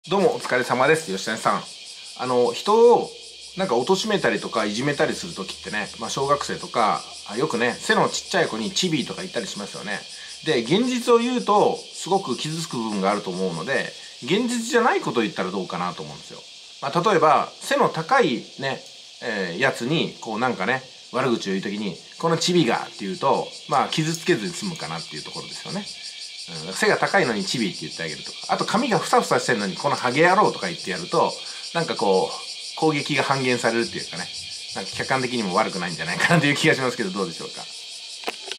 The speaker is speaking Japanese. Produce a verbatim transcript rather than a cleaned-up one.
どうもお疲れ様です。吉谷さん。あの、人をなんか貶めたりとかいじめたりするときってね、まあ小学生とか、あよくね、背のちっちゃい子にチビとか言ったりしますよね。で、現実を言うと、すごく傷つく部分があると思うので、現実じゃないことを言ったらどうかなと思うんですよ。まあ例えば、背の高いね、えーやつに、こうなんかね、悪口を言うときに、このチビがって言うと、まあ傷つけずに済むかなっていうところですよね。うん、背が高いのにチビって言ってあげるとか、あと髪がふさふさしてるのにこのハゲ野郎とか言ってやると、なんかこう攻撃が半減されるっていうかね、なんか客観的にも悪くないんじゃないかなという気がしますけど、どうでしょうか。